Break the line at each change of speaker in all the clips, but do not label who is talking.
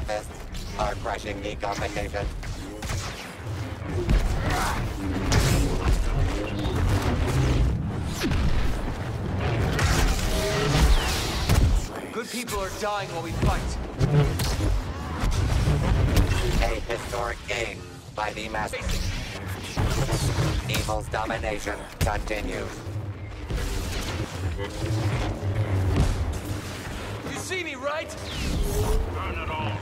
pacifists are crushing the competition.
Good people are dying while we fight.
A historic game by the Masters. Evil's domination continues.
You see me, right?
Burn it all.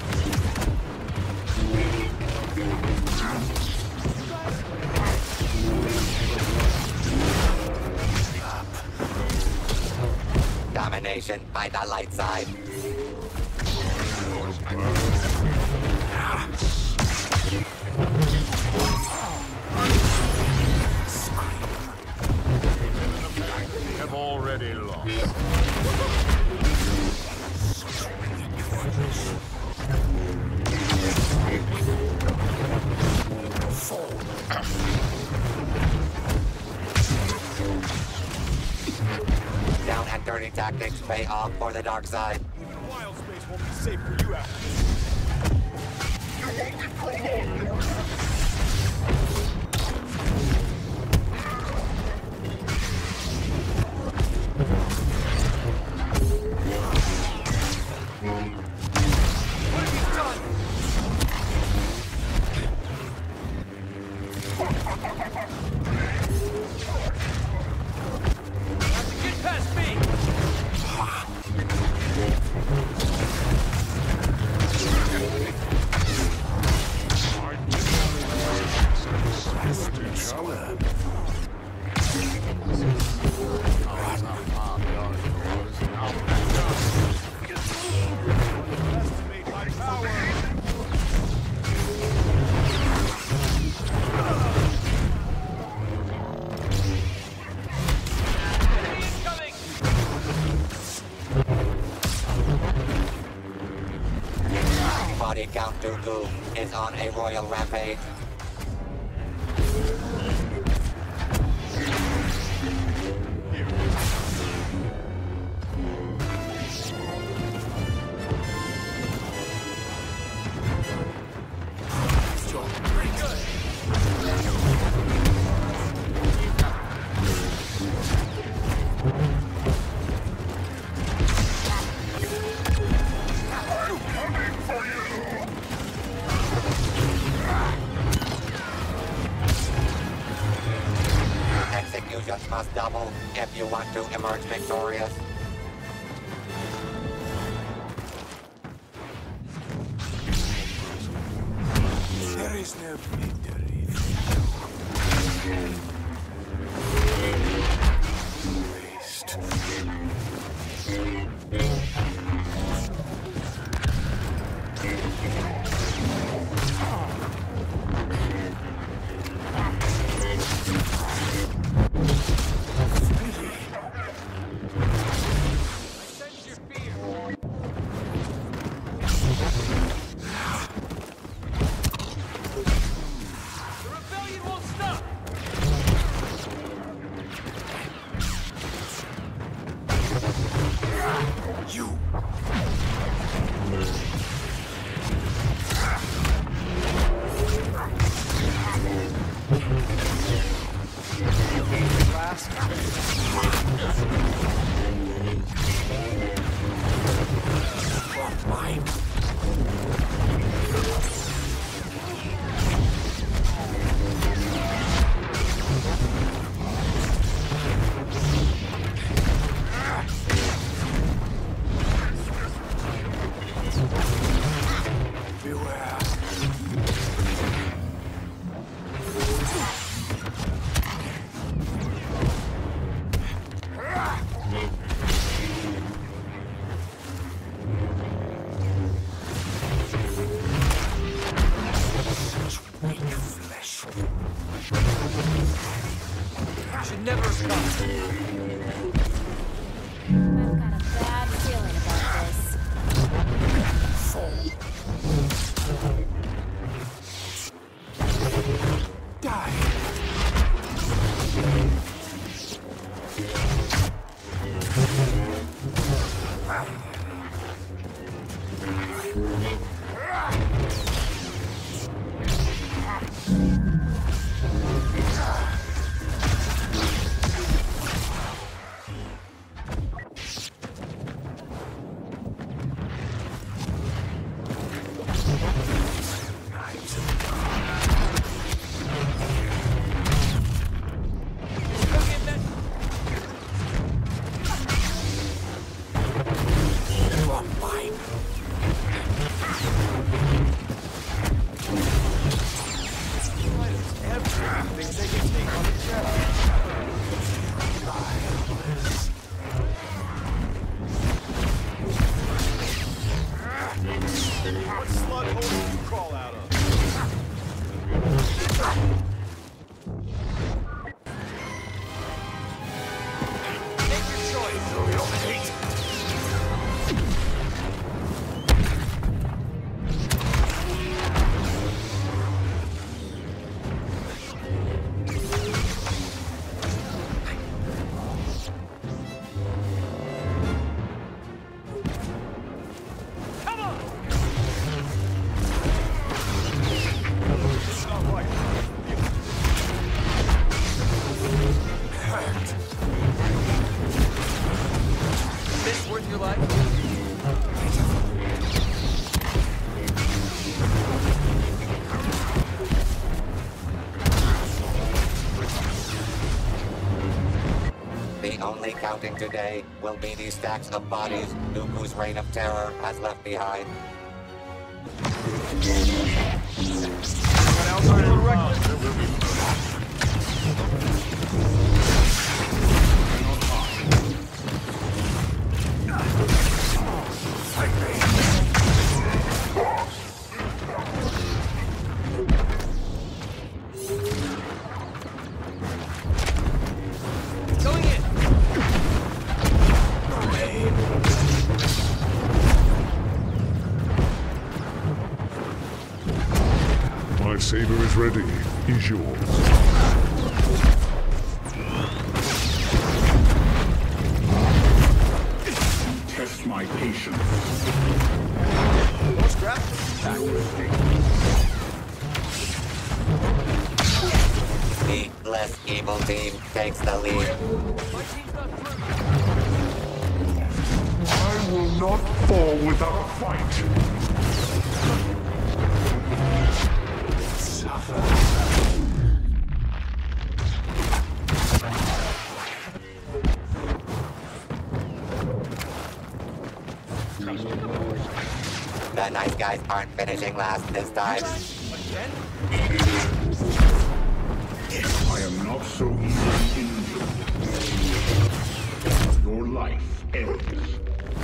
Domination by the light side.
We have already lost.
Down and dirty tactics pay off for the dark side.
Even wild space won't be safe for you after this.
What have you done? Get past me!
Estimate my power.
Enemy incoming!
Body count Dooku is on a royal rampage.
Pretty good!
Executions must double if you want to emerge victorious.
There is no victory. Waste.
Sense your fear! The rebellion won't stop!
You. Mine. Beware. Weak flesh.
Should never have come.
I've got a bad feeling about this.
Fall. Die.
finally counting today will be these stacks of bodies Dooku's reign of terror has left behind.
Anyone else on the record?
Going in.
My saber is ready. Is yours. Test my patience.
More scrap?
The less evil team takes the lead.
My team's not through.
I will not fall without a fight.
The nice guys aren't finishing last this time.
Again?
I am not so easily injured. Your life ends.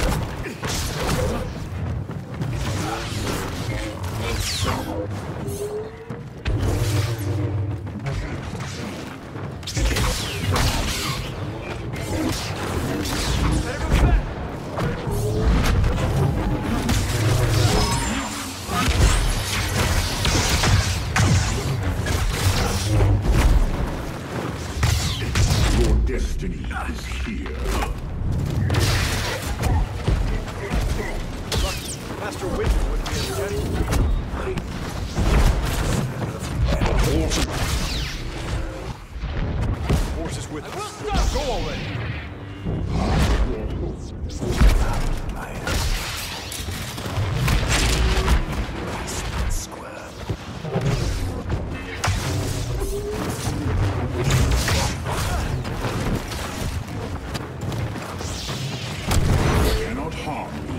Your destiny is here.
Master Widget would be a gentleman. Force is with us. Go already.
Cannot harm me.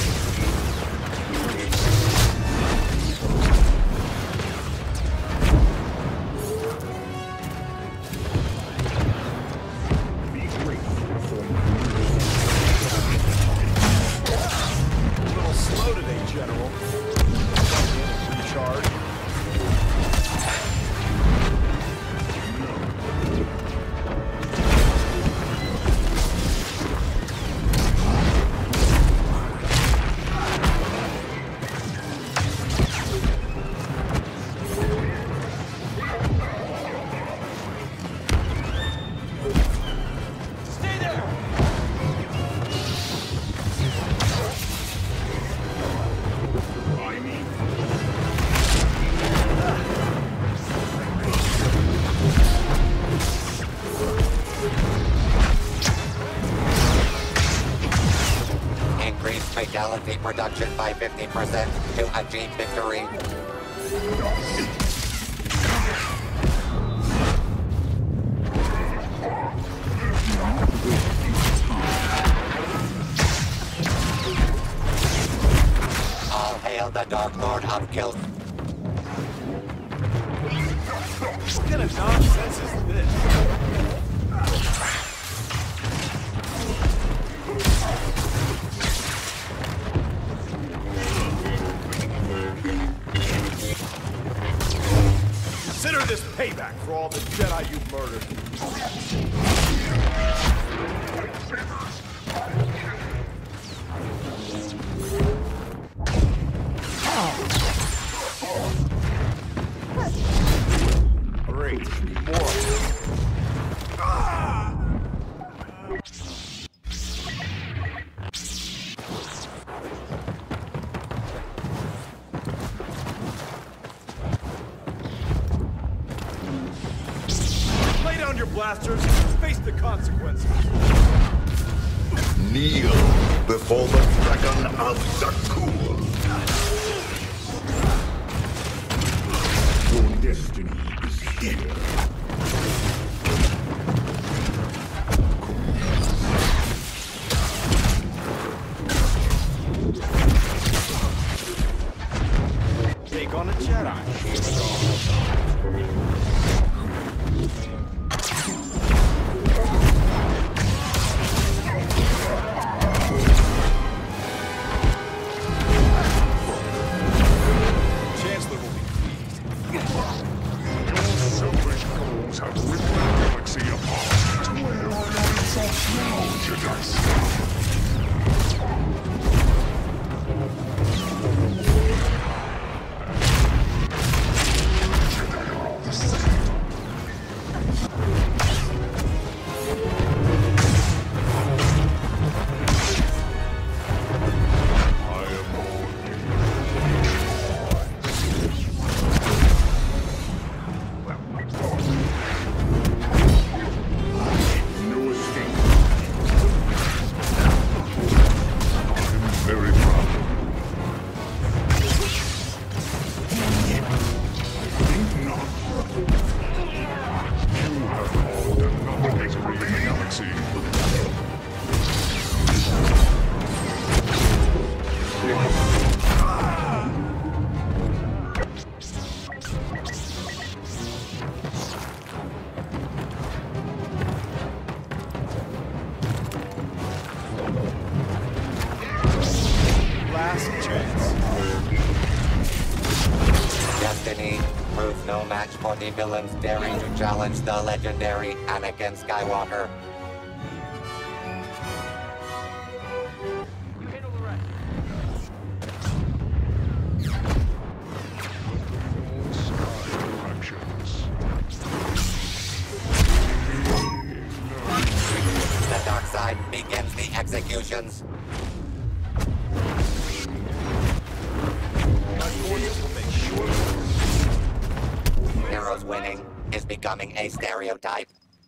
Be grateful for
A little slow today, General. Recharge.
Stay there!
I mean,
Increase fatality production by 50% to achieve victory. All hail the Dark Lord of Guilt.
What kind of nonsense is this? Consider this payback for all the Jedi you've murdered. Great. More. Lay down your blasters and face the consequences.
Kneel before the dragon of Zakuul.
your destiny is here.
No match for the villains daring to challenge the legendary Anakin Skywalker.
You handle the rest.
The dark side begins the executions.
My forces will make sure.
Heroes winning is becoming a stereotype.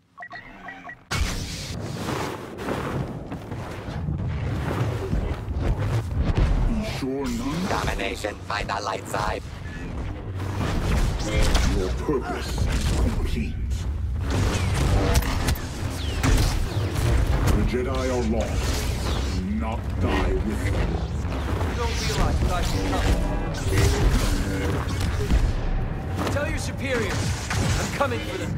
Sure none?
Domination by the light side.
Your purpose is complete. The Jedi are lost. Do not die with them.
You don't realize what I've become. Tell your superiors, I'm coming for them.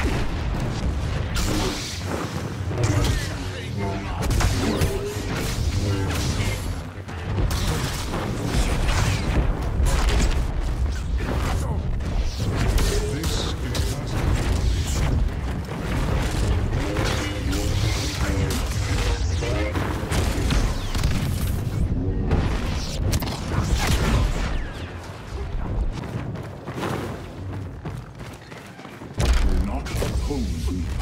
Do not oppose me.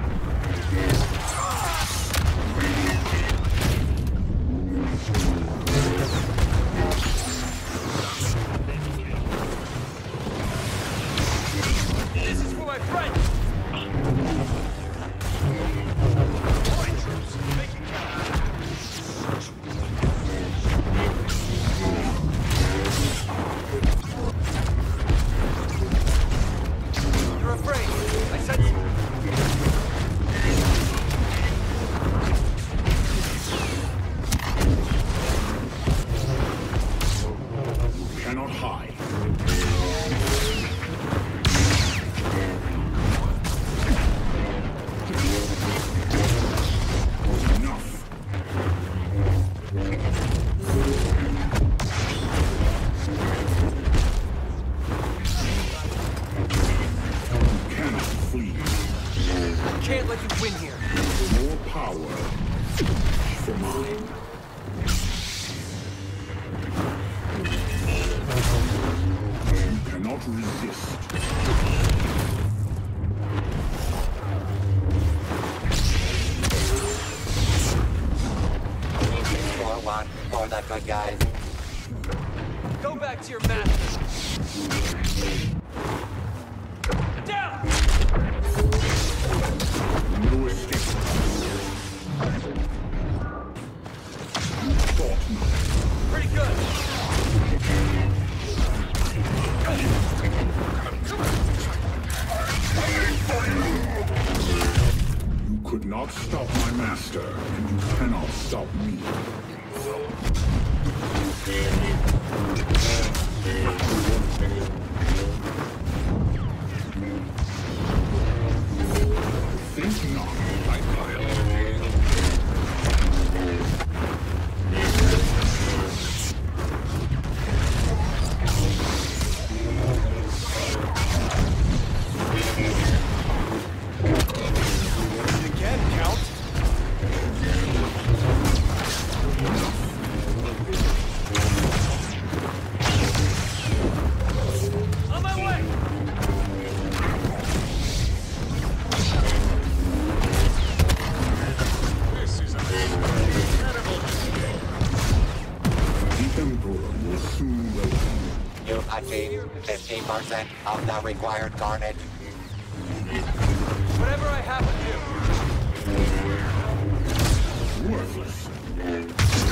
This is for my friends. You're afraid. I sense you.
You cannot hide. Enough. You cannot flee.
I can't let you win here.
More power for mine. You cannot resist.
For one, for the good guys.
Go back to your master. Down!
No escape. You thought not.
Pretty good.
You could not stop my master, and you cannot stop me. Think not, I
Again, Count.
On my way!
This is an incredible
The Emperor will soon welcome you.
You've achieved 50% of the required carnage.
Whatever I have to do.
Worthless.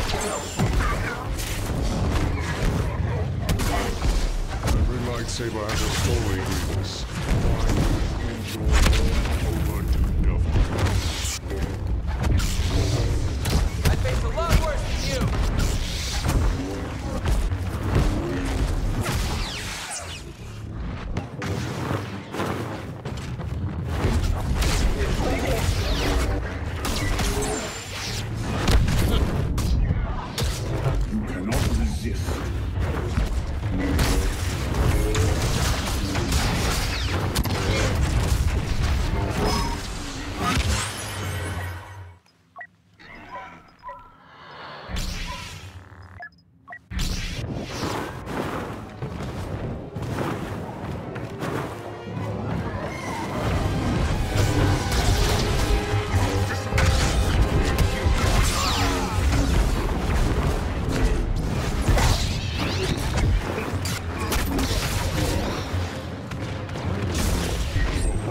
Every lightsaber has a story, Grievous. Overdue
I face a lot worse than you.
You cannot resist.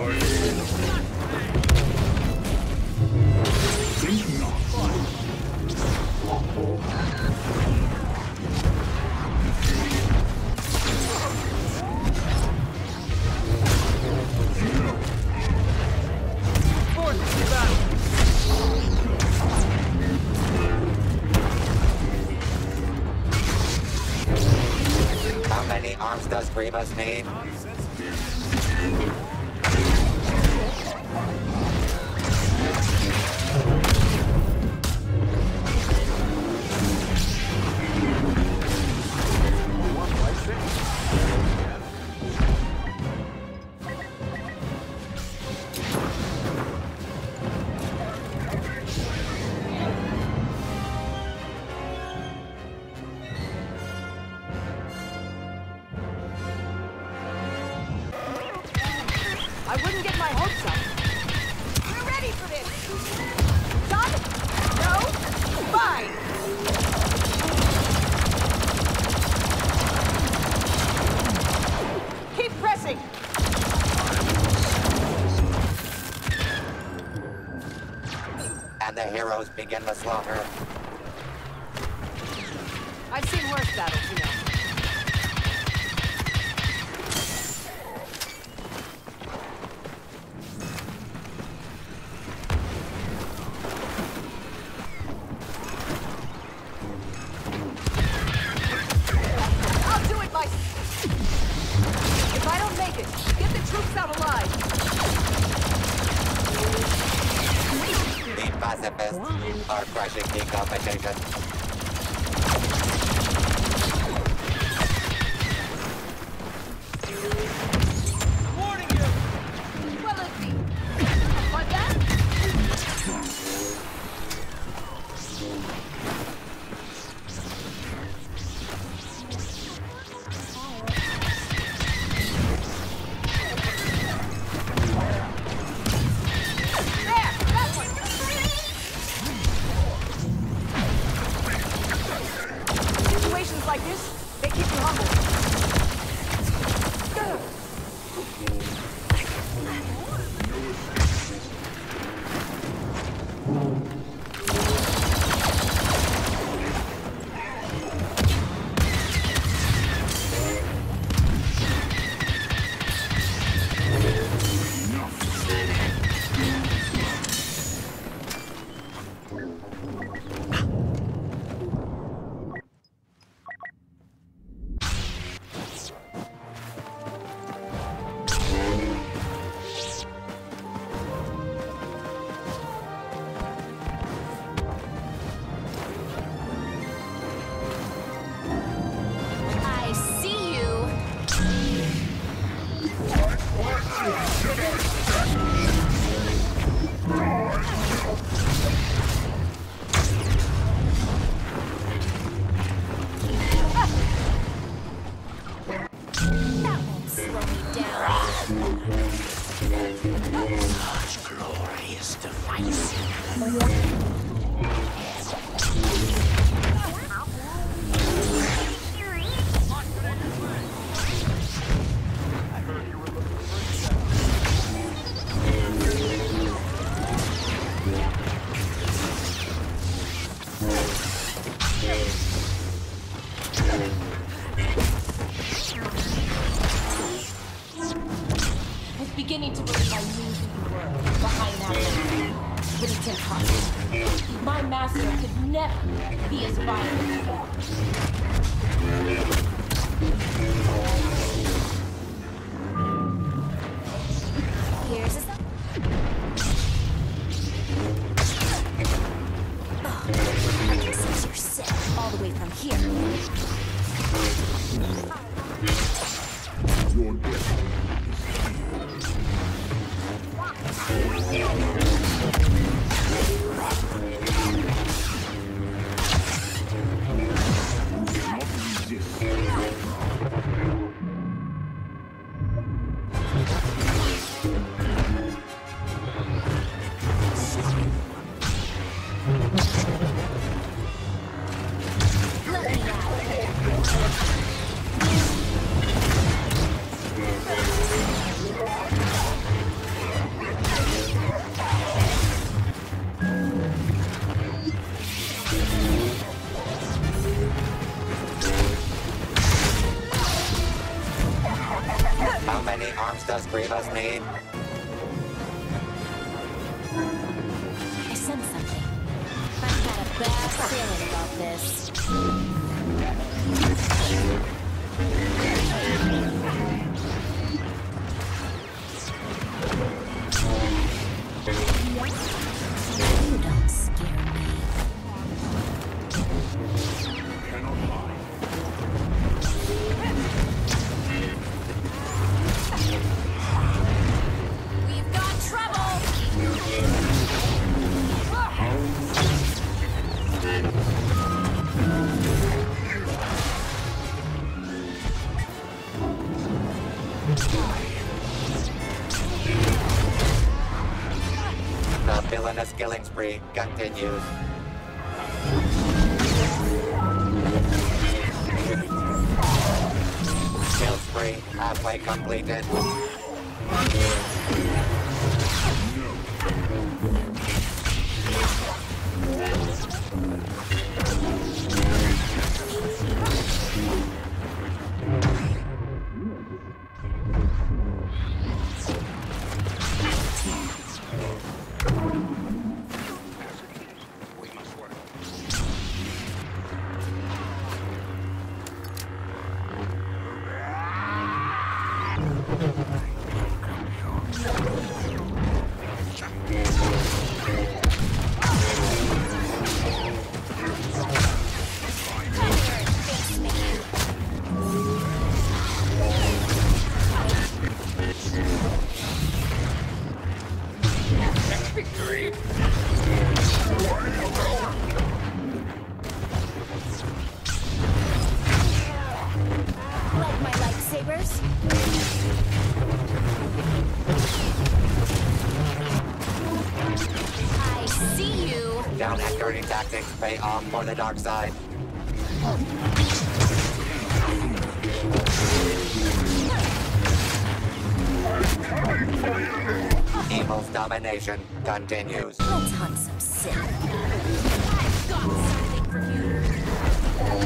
Think not.
How many arms does Grievous need?
I wouldn't get my hopes up. We're ready for this. Stop it. No? Fine. Keep pressing.
And the heroes begin the slaughter.
I've seen worse battles, you know. I'll do it myself. If I don't make it, get the troops out alive.
The pacifists are crushing the competition.
Well, let's see. Like that? There! That one! Situations like this, they keep you humble.
I see you. That won't slow me down.
Glorious device.
I was beginning to believe I knew who you were behind that mask. But it's impossible. My master could never be as violent as that. Here's a sign. I can sense your scent all the way from here.
Your death.
does Grievous need?
I sense something. I've had a bad feeling about this. You don't scare me.
Cannot hide.
We've got trouble!
The villainous killing spree continues. Kill spree halfway completed.
Like my lightsabers? I see you!
Down at dirty tactics pay off for the dark side. Evil's domination continues.
Let's hunt some sin. I've got something for you!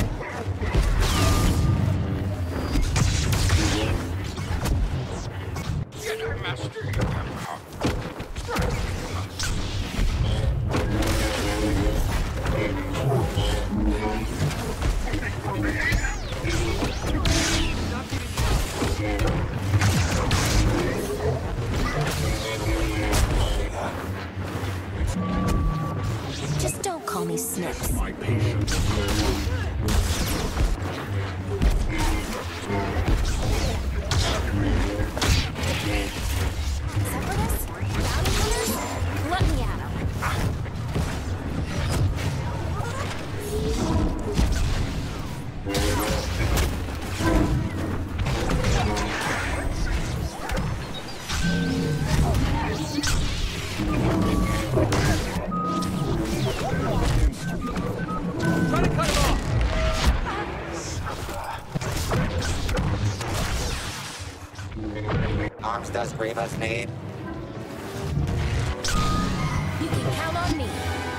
Just don't call me Snips.
My patience.
Separatists? Bounty hunters? Let me at 'em.
Try to cut him off!
Arms does Grievous need?
You can count on me.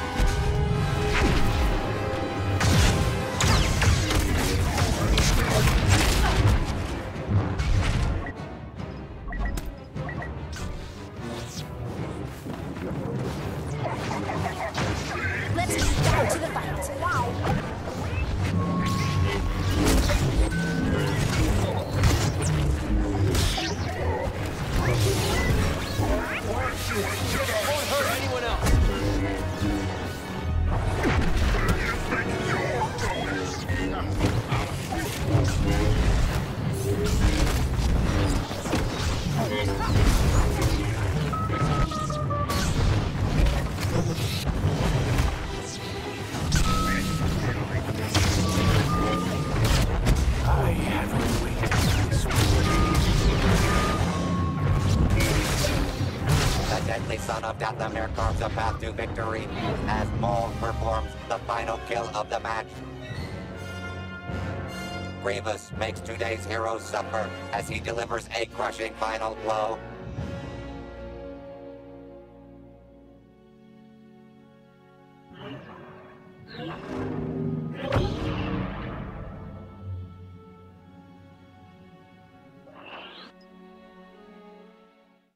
Let's get back to the fight. Wow.
Won't hurt anyone else!
The deadly son of Dathomir carves a path to victory as Maul performs the final kill of the match. Grievous makes today's hero suffer as he delivers a crushing final blow.